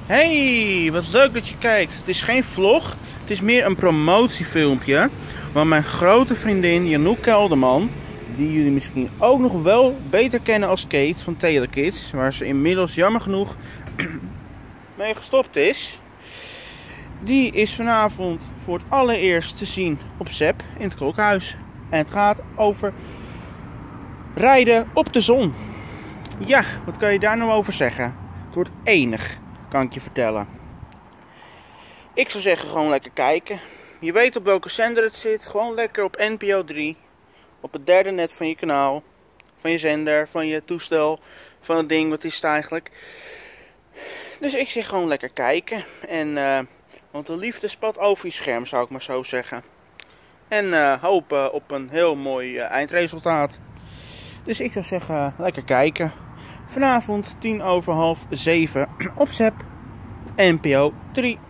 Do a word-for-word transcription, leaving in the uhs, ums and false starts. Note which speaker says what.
Speaker 1: Hey, wat leuk dat je kijkt. Het is geen vlog, het is meer een promotiefilmpje. Want mijn grote vriendin Janouk Kelderman, die jullie misschien ook nog wel beter kennen als Kate van Telekids, waar ze inmiddels jammer genoeg mee gestopt is, die is vanavond voor het allereerst te zien op Zep in het Klokhuis. En het gaat over rijden op de zon. Ja, wat kan je daar nou over zeggen? Het wordt enig, kan ik je vertellen. Ik zou zeggen gewoon lekker kijken. Je weet op welke zender het zit. Gewoon lekker op N P O drie. Op het derde net van je kanaal. Van je zender, van je toestel. Van het ding, wat is het eigenlijk. Dus ik zeg gewoon lekker kijken. En, uh, want de liefde spat over je scherm, zou ik maar zo zeggen. En uh, hopen op een heel mooi uh, eindresultaat. Dus ik zou zeggen, lekker kijken. Vanavond tien over half zeven op Zep, N P O drie.